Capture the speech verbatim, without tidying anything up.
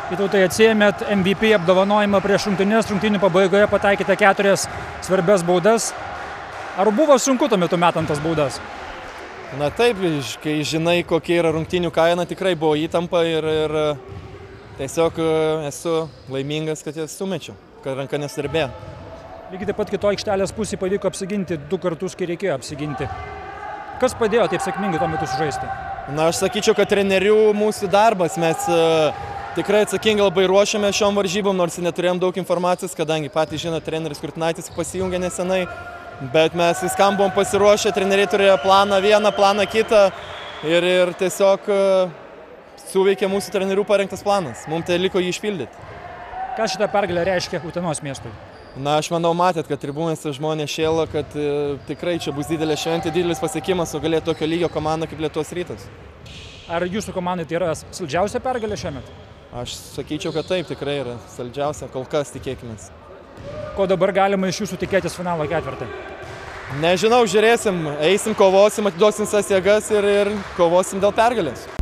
Vytautai, atsiėmėt M V P apdovanojimą prieš rungtynes, rungtynių pabaigoje pataikėte keturias svarbias baudas. Ar buvo sunku tuo metu metant tas baudas? Na taip, kai žinai, kokia yra rungtynių kaina, tikrai buvo įtampa ir, ir tiesiog esu laimingas, kad jas sumečiau, kad ranka nesudrebėjo. Lygiai taip pat kito aikštelės pusėje pavyko apsiginti du kartus, kai reikėjo apsiginti. Kas padėjo taip sėkmingai tuo metu sužaisti? Na, aš sakyčiau, kad trenerių mūsų darbas. Mes tikrai atsakingai labai ruošiame šiom varžybom, nors neturėjom daug informacijos, kadangi patys žino, treneris Kurtinaitis pasijungė nesenai. Bet mes viskam buvom pasiruošę, treneriai turėjo planą vieną, planą kitą ir, ir tiesiog suveikė mūsų trenerių parengtas planas. Mums tai liko jį išpildyti. Ką šitą pergalę reiškia Utenos miestui? Na, aš manau, matėt, kad tribūnėse žmonės šėlo, kad e, tikrai čia bus didelė šventė, didelis pasiekimas, o galėtų tokio lygio komanda kaip Lietuvos Rytas. Ar jūsų komandai tai yra saldžiausia pergalė šiemet? Aš sakyčiau, kad taip, tikrai yra saldžiausia, kol kas tikėkimės. Ko dabar galima iš jūsų tikėtis finalo ketvirtį? Nežinau, žiūrėsim, eisim, kovosim, atiduosim visas jėgas ir, ir kovosim dėl pergalės.